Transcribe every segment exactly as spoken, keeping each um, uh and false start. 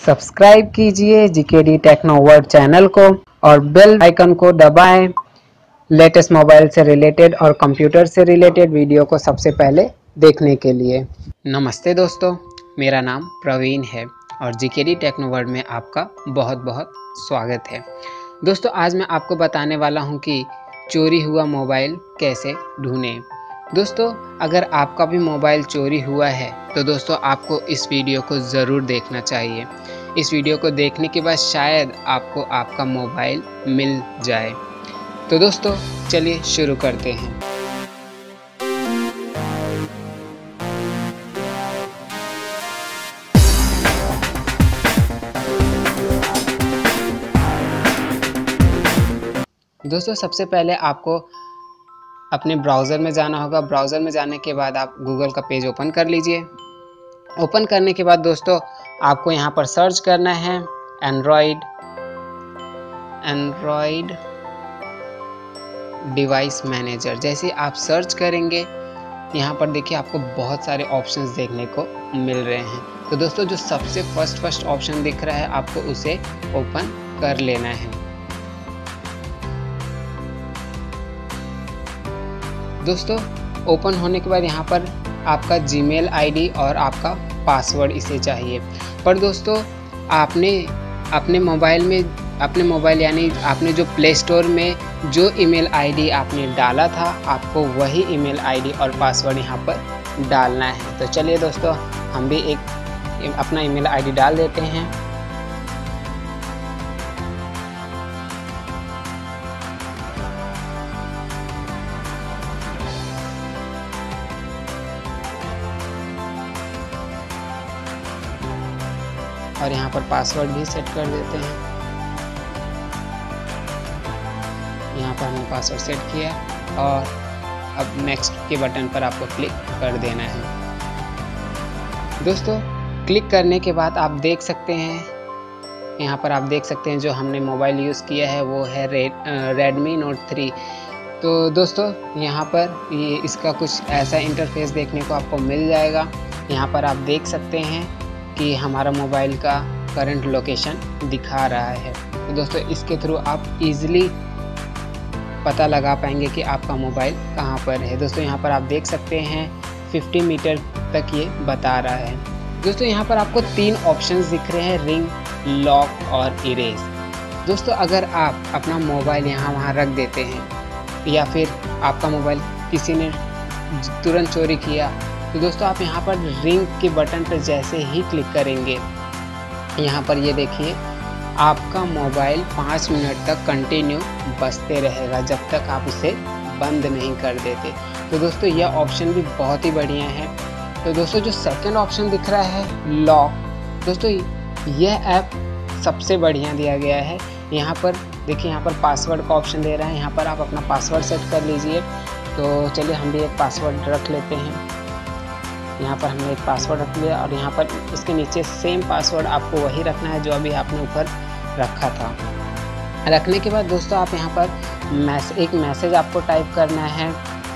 Subscribe कीजिए GKD techno world channel को और बेल आइकन को दबाएं लेटेस्ट मोबाइल से रिलेटेड और कंप्यूटर से रिलेटेड वीडियो को सबसे पहले देखने के लिए। नमस्ते दोस्तों, मेरा नाम प्रवीण है और जीकेडी टेक्नो वर्ल्ड में आपका बहुत बहुत स्वागत है। दोस्तों, आज मैं आपको बताने वाला हूं कि चोरी हुआ मोबाइल कैसे ढूंढें। दोस्तों, अगर आपका भी मोबाइल चोरी हुआ है तो दोस्तों आपको इस वीडियो को ज़रूर देखना चाहिए। इस वीडियो को देखने के बाद शायद आपको आपका मोबाइल मिल जाए। तो दोस्तों चलिए शुरू करते हैं। दोस्तों सबसे पहले आपको अपने ब्राउज़र में जाना होगा। ब्राउज़र में जाने के बाद आप गूगल का पेज ओपन कर लीजिए। ओपन करने के बाद दोस्तों आपको यहाँ पर सर्च करना है एंड्रॉयड एंड्रॉयड डिवाइस मैनेजर। जैसे आप सर्च करेंगे यहाँ पर देखिए आपको बहुत सारे ऑप्शंस देखने को मिल रहे हैं। तो दोस्तों जो सबसे फर्स्ट फर्स्ट ऑप्शन दिख रहा है आपको उसे ओपन कर लेना है। दोस्तों ओपन होने के बाद यहाँ पर आपका जीमेल आईडी और आपका पासवर्ड इसे चाहिए। पर दोस्तों आपने अपने मोबाइल में अपने मोबाइल यानी आपने जो प्ले स्टोर में जो ईमेल आईडी आपने डाला था आपको वही ईमेल आईडी और पासवर्ड यहाँ पर डालना है। तो चलिए दोस्तों हम भी एक अपना ईमेल आईडी डाल देते हैं। और यहाँ पर पासवर्ड भी सेट कर देते हैं। यहाँ पर हमने पासवर्ड सेट किया और अब नेक्स्ट के बटन पर आपको क्लिक कर देना है। दोस्तों क्लिक करने के बाद आप देख सकते हैं यहाँ पर आप देख सकते हैं जो हमने मोबाइल यूज़ किया है वो है रेड रेडमी नोट थ्री। तो दोस्तों यहाँ पर ये इसका कुछ ऐसा इंटरफेस देखने को आपको मिल जाएगा। यहाँ पर आप देख सकते हैं कि हमारा मोबाइल का करंट लोकेशन दिखा रहा है। तो दोस्तों इसके थ्रू आप इजीली पता लगा पाएंगे कि आपका मोबाइल कहाँ पर है। दोस्तों यहाँ पर आप देख सकते हैं पचास मीटर तक ये बता रहा है। दोस्तों यहाँ पर आपको तीन ऑप्शंस दिख रहे हैं, रिंग, लॉक और इरेज। दोस्तों अगर आप अपना मोबाइल यहाँ वहाँ रख देते हैं या फिर आपका मोबाइल किसी ने तुरंत चोरी किया तो दोस्तों आप यहाँ पर रिंग के बटन पर जैसे ही क्लिक करेंगे यहाँ पर ये देखिए आपका मोबाइल पाँच मिनट तक कंटिन्यू बजते रहेगा जब तक आप उसे बंद नहीं कर देते। तो दोस्तों यह ऑप्शन भी बहुत ही बढ़िया है। तो दोस्तों जो सेकंड ऑप्शन दिख रहा है लॉक, दोस्तों यह ऐप सबसे बढ़िया दिया गया है। यहाँ पर देखिए यहाँ पर पासवर्ड का ऑप्शन दे रहा है। यहाँ पर आप अपना पासवर्ड सेट कर लीजिए। तो चलिए हम भी एक पासवर्ड रख लेते हैं। यहाँ पर हमने एक पासवर्ड रख लिया और यहाँ पर इसके नीचे सेम पासवर्ड आपको वही रखना है जो अभी आपने ऊपर रखा था। रखने के बाद दोस्तों आप यहाँ पर मैस एक मैसेज आपको टाइप करना है,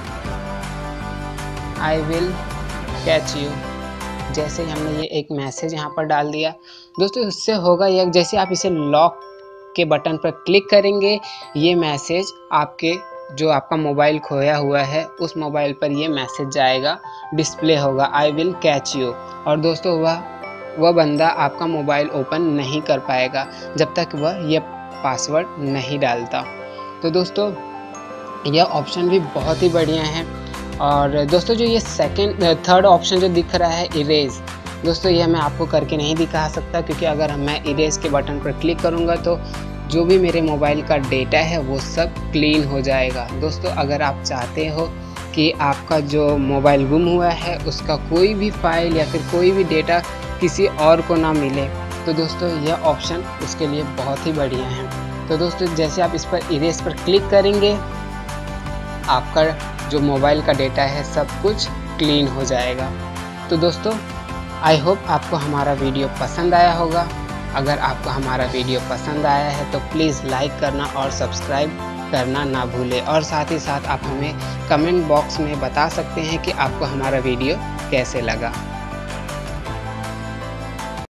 आई विल कैच यू। जैसे ही हमने ये एक मैसेज यहाँ पर डाल दिया दोस्तों इससे होगा यह, जैसे आप इसे लॉक के बटन पर क्लिक करेंगे ये मैसेज आपके जो आपका मोबाइल खोया हुआ है उस मोबाइल पर ये मैसेज जाएगा, डिस्प्ले होगा आई विल कैच यू। और दोस्तों वह वह बंदा आपका मोबाइल ओपन नहीं कर पाएगा जब तक वह यह पासवर्ड नहीं डालता। तो दोस्तों यह ऑप्शन भी बहुत ही बढ़िया है। और दोस्तों जो ये सेकंड थर्ड ऑप्शन जो दिख रहा है इरेज, दोस्तों यह मैं आपको करके नहीं दिखा सकता क्योंकि अगर मैं इरेज के बटन पर क्लिक करूँगा तो जो भी मेरे मोबाइल का डेटा है वो सब क्लीन हो जाएगा। दोस्तों अगर आप चाहते हो कि आपका जो मोबाइल गुम हुआ है उसका कोई भी फाइल या फिर कोई भी डेटा किसी और को ना मिले तो दोस्तों यह ऑप्शन उसके लिए बहुत ही बढ़िया है। तो दोस्तों जैसे आप इस पर इरेज पर क्लिक करेंगे आपका जो मोबाइल का डेटा है सब कुछ क्लीन हो जाएगा। तो दोस्तों आई होप आपको हमारा वीडियो पसंद आया होगा। अगर आपको हमारा वीडियो पसंद आया है तो प्लीज़ लाइक करना और सब्सक्राइब करना ना भूलें। और साथ ही साथ आप हमें कमेंट बॉक्स में बता सकते हैं कि आपको हमारा वीडियो कैसे लगा।